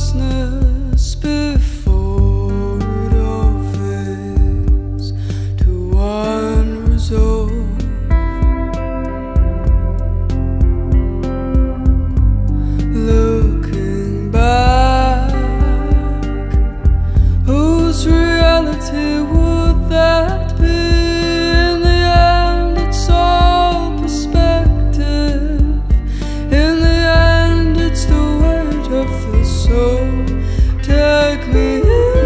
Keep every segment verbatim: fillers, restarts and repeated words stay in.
consciousness before it all fades to one resolve. Looking back, whose reality would that be? In the end, it's all perspective. In the end, it's the weight of the soul. Take me in.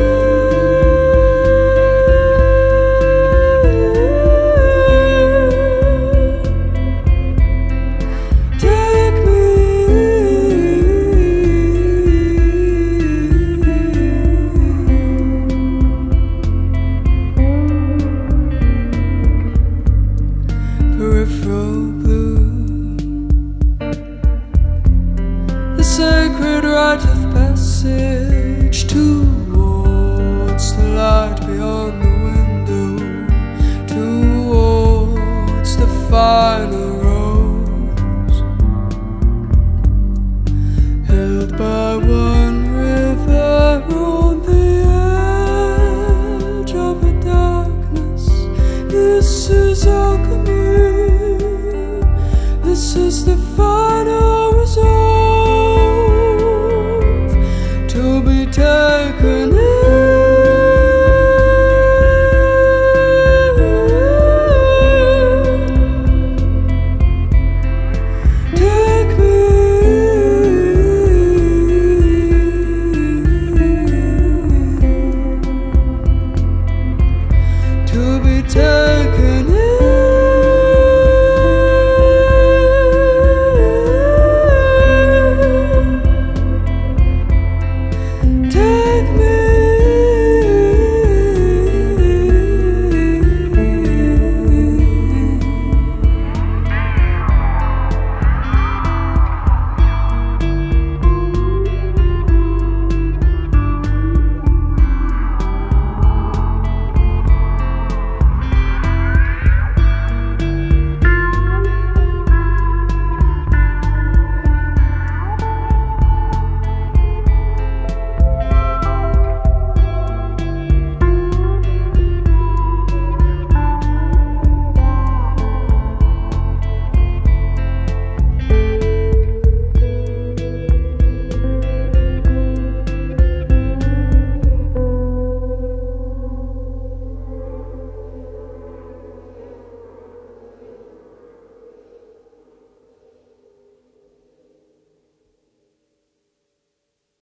Take me peripheral blue, the sacred rite of passage towards the light beyond the window, towards the final rose, held by one river on the edge of a darkness. This is alchemy. This is the fire.